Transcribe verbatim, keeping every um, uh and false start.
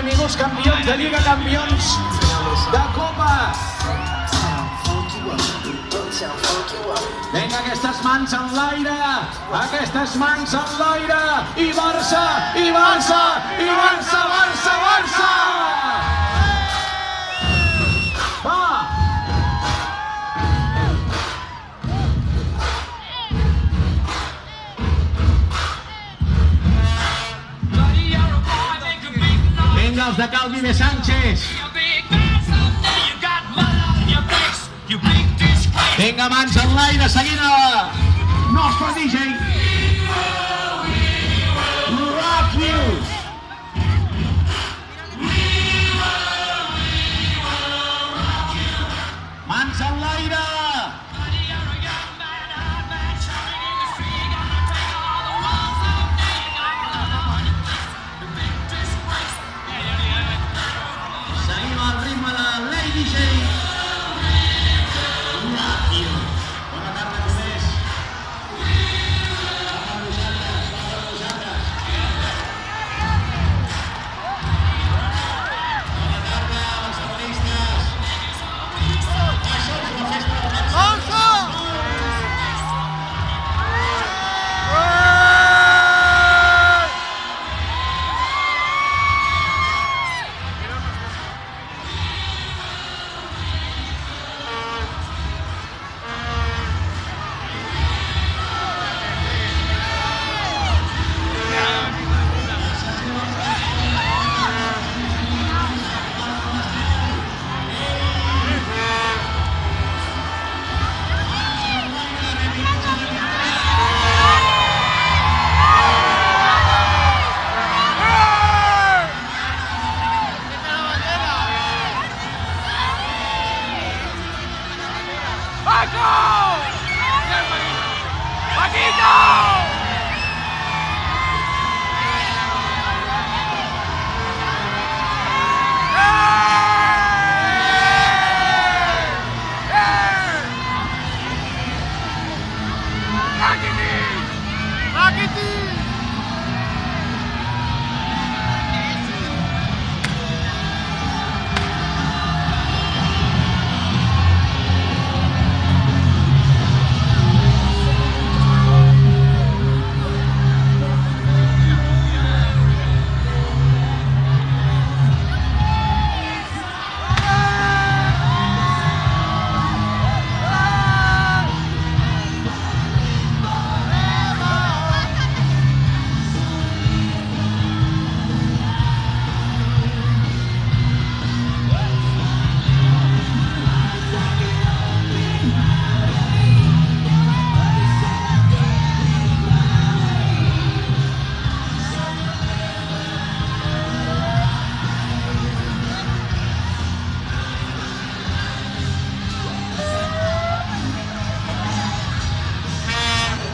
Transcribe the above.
benvinguts campions de Lliga, campions de Copa. Vinga, aquestes mans en l'aire, aquestes mans en l'aire, i Barça, i Barça, i Barça, Barça, Barça! Va! Vinga, els de Calvi de Sánchez. Vinga, mans en l'aire, seguint a nostre D J. Rock you! Mans en l'aire! Seguim al ritme de Lady J. ¡Paquito!